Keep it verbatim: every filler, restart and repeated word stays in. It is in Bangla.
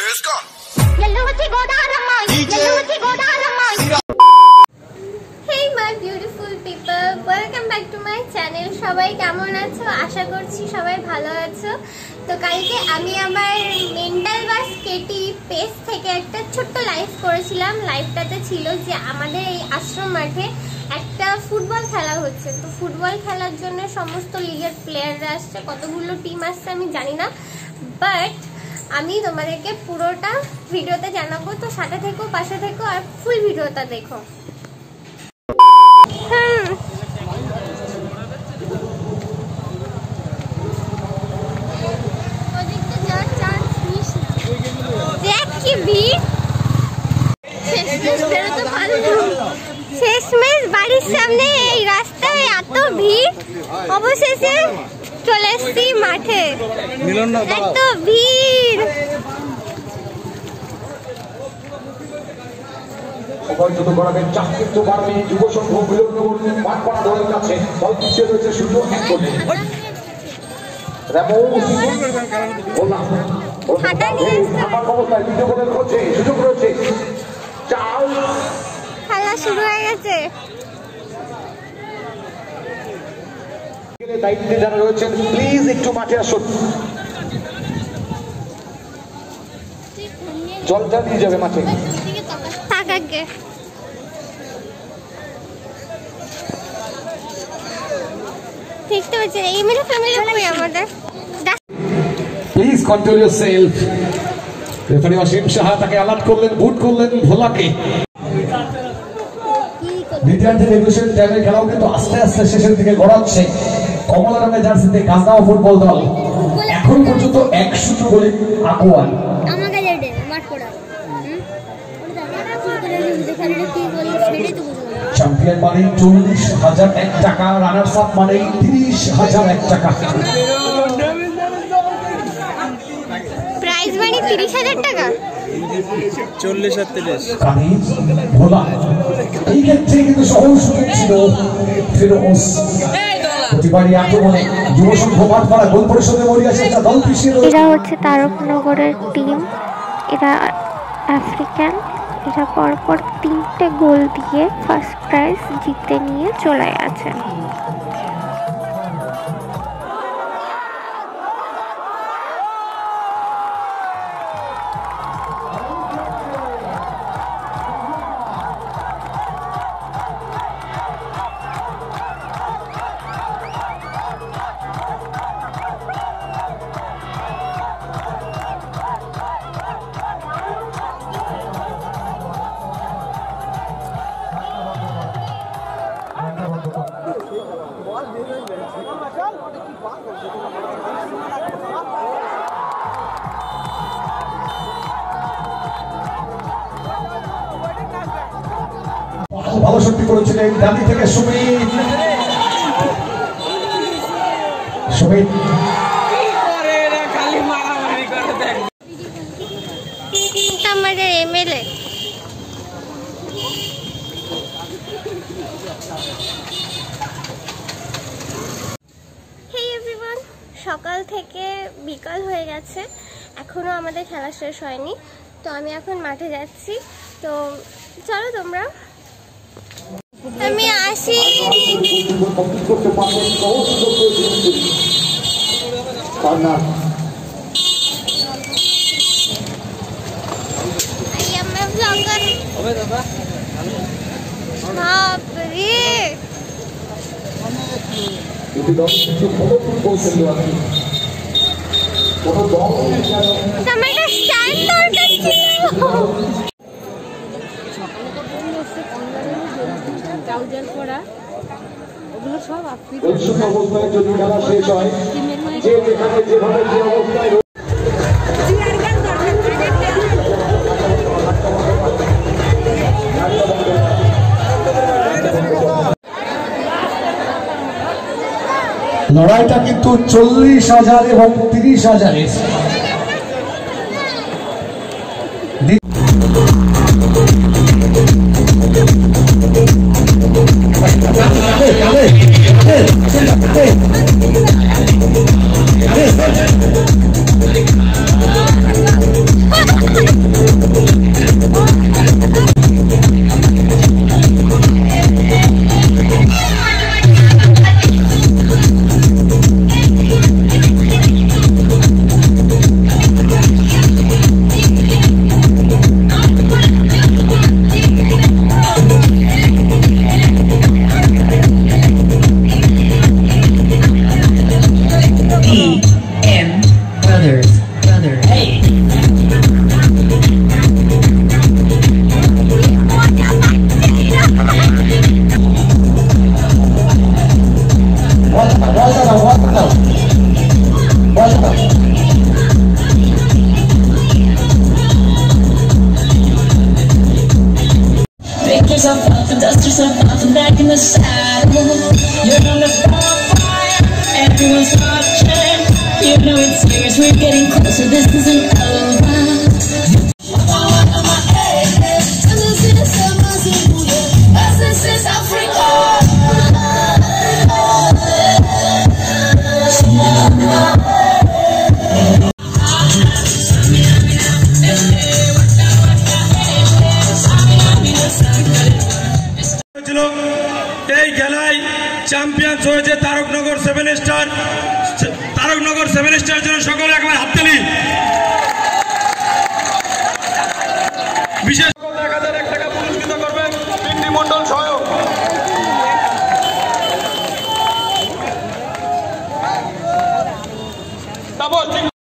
इसका Hey my beautiful people, welcome back to my channel. সবাই কেমন আছো? আশা করছি সবাই ভালো আছো। তো কালকে আমি আমার মেন্টাল বাস কেটি পেজ থেকে একটা ছোট্ট লাইভ করেছিলাম। লাইভটাতে ছিল যে আমাদের এই আশ্রম মাঠে একটা ফুটবল খেলা হচ্ছে। তো ফুটবল খেলার জন্য সমস্ত লিগের প্লেয়াররা আসছে, কতগুলো টিম আসছে আমি জানি না, বাট আমি তোমাদেরকে পুরোটা ভিডিওতে জানাবো। তো সাথে থেকো, পাশে থেকো আর ফুল ভিডিওটা দেখো। হুম দেখ কি ভিড়, শেষমেশ বাড়ির সামনে এই রাস্তায় এত ভিড়, অবশেষে চলে এসছি মাঠে। এত ভিড়, অবৈধ গড়াবেন চাকরিত্ব বাড়বে যুব সংঘ মিলননগর মাঠপাড়া দলের কাছে বল পিছিয়ে রয়েছে সুযোগ এক গোলে রামোস ওলা হাঁটা নিয়ে আমার অবস্থায় দ্বিতীয় গোলের করছে সুযোগ রয়েছে চাল খেলা শুরু হয়ে গেছে। দায়িত্বে যারা রয়েছেন প্লিজ একটু মাঠে আসুন, জলটা নিয়ে যাবে মাঠে। তাকাকে দেখতে পাচ্ছি এই মেরে ফ্যামিলি কই আমাদের। Please control yourself. Referee Asim Saha তাকে আলাপ করলেন, বুট করলেন ভোলাকে। দ্বিতীয়ার্ধের একুশের টাইমের খেলাও কিন্তু আস্তে আস্তে শেষের দিকে গড়াচ্ছে কমলা রঙের জার্সিতে গাজনাও ফুটবল দল। এখন পর্যন্ত এক শূন্য গোলে আগুয়ান। চ্যাম্পিয়ন মানে চল্লিশ হাজার এক টাকা, রানার্স আপ মানে তিরিশ হাজার এক টাকা। প্রাইজ মানি তিরিশ হাজার টাকা, চল্লিশ আর তিরিশ। ভোলা এই ক্ষেত্রে কিন্তু সহজ সুযোগ ছিল ফিরোজ। প্রতিবারই আক্রমণে যুব সংঘ মাঠপাড়া গোল পরিশোধে মরিয়া সেটা দল পিছিয়ে। এরা হচ্ছে তারকনগরের টিম, এরা আফ্রিকান। এরা পরপর তিনটে গোল দিয়ে ফার্স্ট প্রাইজ জিতে নিয়ে চলে গেছে। ভালো শক্তি করেছিলেন ডানি থেকে সুমিত। সুমিত আমাদের এমএলএ হেই এভরিওয়ান, সকাল থেকে বিকাল হয়ে গেছে, এখনো আমাদের খেলা শেষ হয়নি। তো আমি এখন মাঠে যাচ্ছি, তো চলো তোমরা। আমি আসি। অবস্থায় যদি খেলা শেষ হয়, যে যেখানে যেভাবে যে অবস্থায় লড়াইটা কিন্তু চল্লিশ হাজার এবং তিরিশ হাজারের। brother, brother, hey. Welcome, welcome, welcome. Welcome. Pick yourself up and dust yourself off and back in the saddle. You're on the bonfire, everyone's watching. You know it's serious, we're getting closer, this isn't over. এই খেলায় চ্যাম্পিয়ন হয়েছে Taraknagar seven star. Taraknagar seven star জন্য সকলে একবার হাততালি। বিশেষ এক হাজার এক টাকা পুরস্কৃত করবেন পিন্ডি মন্ডল সহায়ক।